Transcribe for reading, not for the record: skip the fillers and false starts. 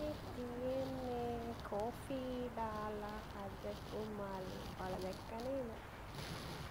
තියෙන්නේ කෝෆී දාලා හදපු මල්. ඔයාලා දැක්ක නේද?